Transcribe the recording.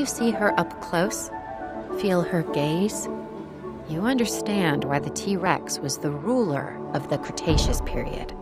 You see her up close, feel her gaze, you understand why the T-Rex was the ruler of the Cretaceous period.